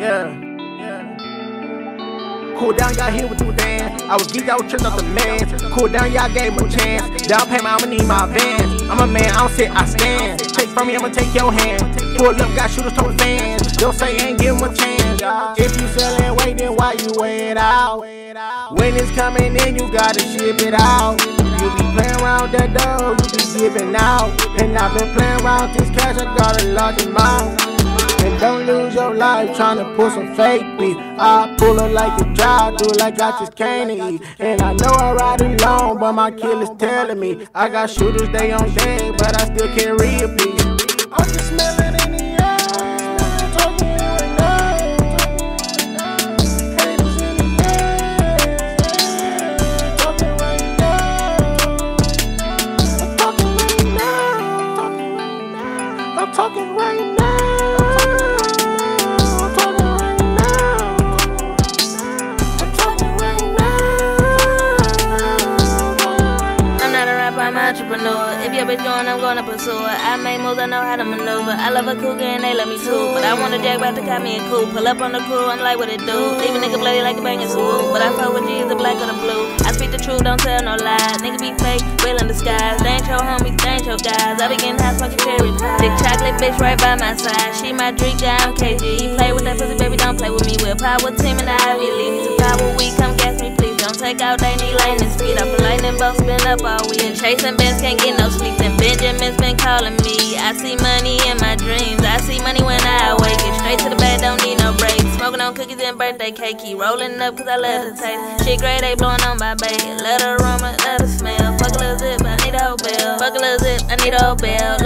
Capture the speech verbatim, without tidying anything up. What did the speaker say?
Yeah, yeah. Cool down, y'all here with the band. I was geeked, I was tripped off the man. Cool down, y'all gave me a chance. Down payment, I'ma need my van. I'm a man, I don't sit, I stand. Take from me, I'ma take your hand. Pull up, got shooters, told fans. Don't say ain't give them a chance. If you sellin' weight, then why you weigh it out? When it's coming in, you gotta ship it out. You be playing around that dough, you be giving out. And I've been playing around this cash, I got a large amount. And don't lose your life tryna pull some fake beef. I pull it like a job, do it like I just came to eat. And I know I ride alone, but my killer's telling me I got shooters, they on dead, but I still can't repeat. I can smell it in the air, talking right now. Haters in the air, talking right now. I'm talking right now. I'm talking right now. I'm an entrepreneur. If your bitch going, I'm gonna pursue her. I make moves, I know how to maneuver. I love a cougar and they love me too. But I want a jack about to call me a coupe. Pull up on the crew, I'm like, what it do? Leave a nigga bloody like a bangin' swoop. But I fuck with G's, the black or the blue. I speak the truth, don't tell no lies. Nigga be fake, real in disguise. They ain't your homies, they ain't your guys. I be getting high smoking cherry pie. Big chocolate bitch right by my side. She my drink guy, I'm K G. You play with that pussy, baby, don't play with me. We're power team and the Ivy League. To power week, come gas me, please. Don't take out, they need lightning speed. Up a lightning bolt, spin up all week. Chasing Benz, can't get no sleep. And Benjamin's been calling me. I see money in my dreams. I see money when I awake. Get straight to the bed, don't need no breaks. Smoking on cookies and birthday cake. Keep rolling up cause I love the taste. Shit great, they blowing on my bait. Let her aroma, let her smell. Fuck a little zip, I need a whole bill. Fuck a little zip, I need a whole bill.